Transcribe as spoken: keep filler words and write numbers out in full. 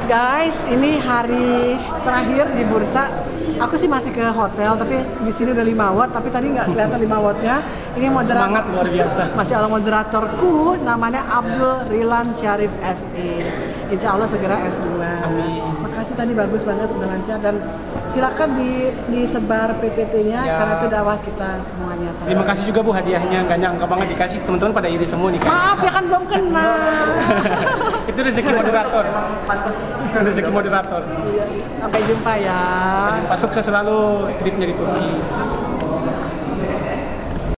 Guys, ini hari terakhir di bursa. Aku sih masih ke hotel, tapi di sini udah lima watt, tapi tadi nggak kelihatan lima wattnya. Ini moderator, semangat luar biasa. Masih Allah moderatorku, namanya Abdul Rilan Syarif S E. Insya Allah segera S dua. Amin. Makasih tadi bagus banget, udah lancar, dan silakan di disebar P P T-nya ya. Karena itu dakwah kita semuanya. Terima kasih juga Bu, hadiahnya nggak nyangka banget dikasih, teman-teman pada iri semua nih. Maaf ya kan belum kenal. Itu rezeki moderator. Pantas. Rezeki moderator. Sampai jumpa ya. Sampai jumpa, sukses selalu tripnya di Turki.